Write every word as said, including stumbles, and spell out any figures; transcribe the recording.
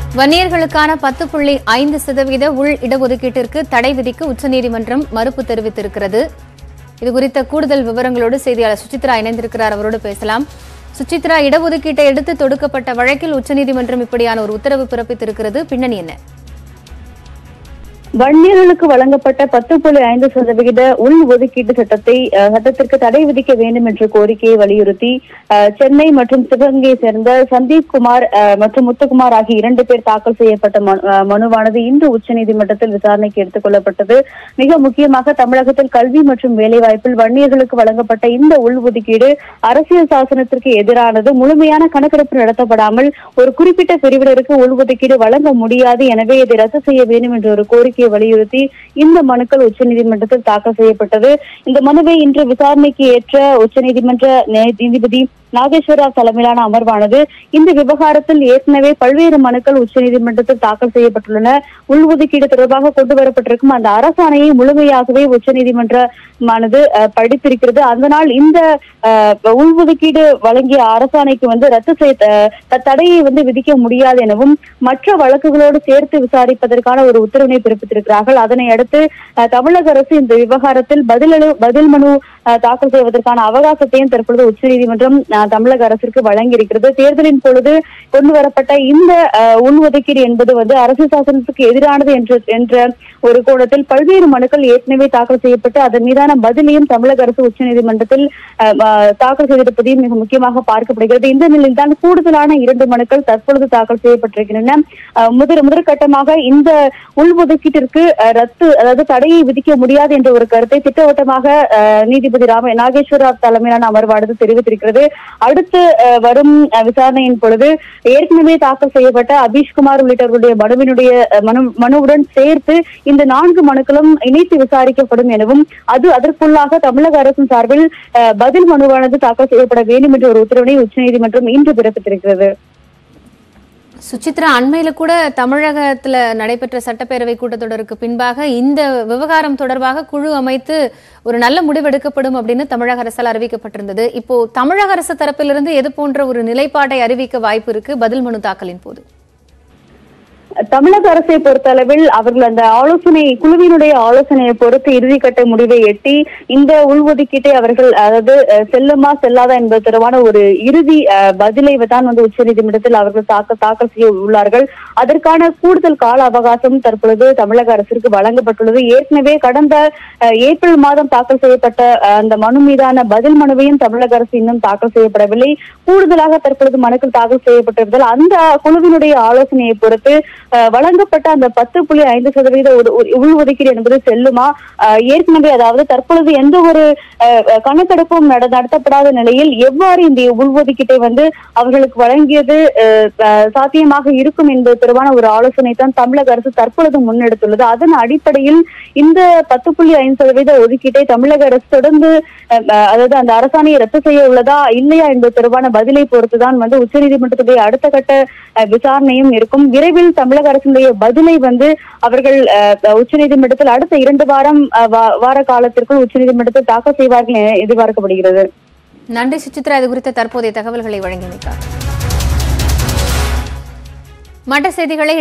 வன்னியர்களுக்கான பத்து புள்ளி ஐந்து சதவீத உள் இடஒதுக்கீட்டிற்கு தடை விதிக்க உச்சநீதிமன்றம் மறுப்பு தெரிவித்திருக்கிறது. இதுகுறித்த கூடுதல் விவரங்களோடு செய்தியாளர் சுசித்ரா இணைந்திருக்கிறார். அவரோடு பேசலாம். சுசித்ரா, இடஒதுக்கீட்டை எடுத்து தொடுக்கப்பட்ட வழக்கில் உச்சநீதிமன்றம் இப்படியான ஒரு உத்தரவு பிறப்பித்திருக்கிறது. பின்னணி என்ன? வன்னியர்களுக்கு வழங்கப்பட்ட பத்து புள்ளி ஐந்து சதவிகித உள் ஒதுக்கீட்டு சட்டத்தை சட்டத்திற்கு தடை விதிக்க வேண்டும் என்ற கோரிக்கையை வலியுறுத்தி சென்னை மற்றும் சிவகங்கையை சேர்ந்த சந்தீப் குமார் மற்றும் முத்துக்குமார் ஆகிய இரண்டு பேர் தாக்கல் செய்யப்பட்ட மனுவானது இன்று உச்சநீதிமன்றத்தில் விசாரணைக்கு எடுத்துக் கொள்ளப்பட்டது. மிக முக்கியமாக தமிழகத்தில் கல்வி மற்றும் வேலைவாய்ப்பில் வன்னியர்களுக்கு வழங்கப்பட்ட இந்த உள் ஒதுக்கீடு அரசியல் சாசனத்திற்கு எதிரானது. முழுமையான கணக்கெடுப்பு நடத்தப்படாமல் ஒரு குறிப்பிட்ட பிரிவினருக்கு உள்ஒதுக்கீடு வழங்க முடியாது. எனவே இதை ரத்து செய்ய வேண்டும் என்ற ஒரு கோரிக்கை வலியுறுத்தி இந்த மனுக்கள் உச்சநீதிமன்றத்தில் தாக்கல் செய்யப்பட்டது. இந்த மனுவை இன்று விசாரணைக்கு ஏற்ற உச்சநீதிமன்ற நீதிபதி நாகேஸ்வரராவ் தலைமையிலான அமர்வானது இந்த விவகாரத்தில் ஏற்கனவே பல்வேறு மனுக்கள் உச்சநீதிமன்றத்தில் தாக்கல் செய்யப்பட்டுள்ளன. உள்ஒதுக்கீடு தொடர்பாக கொண்டு வரப்பட்டிருக்கும் அந்த அரசாணையை முழுமையாகவே உச்சநீதிமன்றமானது படித்திருக்கிறது. அதனால் இந்த உள்ஒதுக்கீடு வழங்கிய அரசாணைக்கு வந்து ரத்து செய்ய தடையை வந்து விதிக்க முடியாது எனவும் மற்ற வழக்குகளோடு சேர்த்து விசாரிப்பதற்கான ஒரு உத்தரவினை பிறப்பித்திருக்கிறார்கள். அதனை அடுத்து தமிழக அரசு இந்த விவகாரத்தில் பதில் பதில் மனு தாக்கல் செய்வதற்கான அவகாசத்தையும் தற்பொழுது உச்சநீதிமன்றம் தமிழக அரசிற்கு வழங்கி இருக்கிறது. தேர்தலின் பொழுது கொண்டு வரப்பட்ட இந்த உள்ஒதுக்கீடு என்பது வந்து அரசியல் சாசனத்துக்கு எதிரானது என்ற என்ற ஒரு கோணத்தில் பல்வேறு மனுக்கள் ஏற்கனவே தாக்கல் செய்யப்பட்டு அதன் மீதான பதிலையும் தமிழக அரசு உச்சநீதிமன்றத்தில் தாக்கல் செய்திருப்பதையும் மிக முக்கியமாக பார்க்கப்படுகிறது. இந்த நிலையில் தான் கூடுதலான இரண்டு மனுக்கள் தற்பொழுது தாக்கல் செய்யப்பட்டிருக்கின்றன. முதல் முதற்கட்டமாக இந்த உள்ஒதுக்கீட்டிற்கு ரத்து அதாவது தடையை விதிக்க முடியாது என்ற ஒரு கருத்தை திட்டவட்டமாக நீதிபதி ராம நாகேஸ்வரராவ் தலைமையிலான அமர்வானது தெரிவித்திருக்கிறது. அடுத்து வரும் விசாரணையின் பொழுது ஏற்கனவே தாக்கல் செய்யப்பட்ட அபீஷ்குமார் உள்ளிட்டவர்களுடைய மனுவினுடைய மனு மனுவுடன் சேர்த்து இந்த நான்கு மனுக்களும் இணைத்து விசாரிக்கப்படும் எனவும் அது அதற்குள்ளாக தமிழக அரசின் சார்பில் பதில் மனுவானது தாக்கல் செய்யப்பட வேண்டும் என்ற ஒரு உத்தரவினை உச்சநீதிமன்றம் இன்று பிறப்பித்திருக்கிறது. சுசித்ரா, அண்மையில கூட தமிழகத்துல நடைபெற்ற சட்டப்பேரவை கூட்டத்தொடருக்கு பின்பாக இந்த விவகாரம் தொடர்பாக குழு அமைத்து ஒரு நல்ல முடிவெடுக்கப்படும் அப்படின்னு தமிழக அரசால் அறிவிக்கப்பட்டிருந்தது. இப்போ தமிழக அரசு தரப்பிலிருந்து எது போன்ற ஒரு நிலைப்பாட்டை அறிவிக்க வாய்ப்பு இருக்கு பதில் மனு தாக்கலின் போது? தமிழக அரசை பொறுத்தளவில் அவர்கள் அந்த ஆலோசனை குழுவினுடைய ஆலோசனையை பொறுத்து இறுதிக்கட்ட முடிவை எட்டி இந்த உள்ஒதுக்கீட்டை அவர்கள் அதாவது செல்லுமா செல்லாதா என்பது தொடர்பான ஒரு இறுதி பதிலை தான் வந்து உச்சநீதிமன்றத்தில் அவர்கள் தாக்கல் தாக்கல் செய்ய உள்ளார்கள். அதற்கான கூடுதல் கால அவகாசம் தற்பொழுது தமிழக அரசிற்கு வழங்கப்பட்டுள்ளது. ஏற்கனவே கடந்த ஏப்ரல் மாதம் தாக்கல் செய்யப்பட்ட அந்த மனு மீதான பதில் மனுவையும் தமிழக அரசு இன்னும் தாக்கல் செய்யப்படவில்லை. கூடுதலாக தற்பொழுது மனுக்கள் தாக்கல் செய்யப்பட்டிருந்தால் அந்த குழுவினுடைய ஆலோசனையை பொறுத்து வழங்கப்பட்ட அந்த பத்து புள்ளி ஐந்து சதவீத உள்ஒதுக்கீடு என்பது செல்லுமா? ஏற்கனவே அதாவது தற்பொழுது எந்த ஒரு கணக்கெடுப்பும் நடத்தப்படாத நிலையில் எவ்வாறு இந்த உள்ஒதுக்கீட்டை வந்து அவர்களுக்கு வழங்கியது சாத்தியமாக இருக்கும் என்பது தொடர்பான ஒரு ஆலோசனை தான் தமிழக அரசு தற்பொழுது முன்னெடுத்துள்ளது. அதன் அடிப்படையில் இந்த பத்து புள்ளி ஐந்து சதவீத ஒதுக்கீட்டை தமிழக அரசு தொடர்ந்து அதாவது அந்த அரசாணையை ரத்து செய்ய உள்ளதா இல்லையா என்பது தொடர்பான பதிலை பொறுத்துதான் வந்து உச்சநீதிமன்றத்துடைய அடுத்த கட்ட விசாரணையும் இருக்கும். விரைவில் தமிழக அரசுடைய பதிலை வந்து அவர்கள் உச்சநீதிமன்றத்தில் அடுத்த இரண்டு வாரம் வார காலத்திற்குள் உச்சநீதிமன்றத்தில் தாக்கல் செய்வார்கள் என எதிர்பார்க்கப்படுகிறது. நன்றி சுசித்ரா, இது குறித்த தற்போதைய தகவல்களை வழங்கியிருக்கிறார். மற்ற செய்திகளை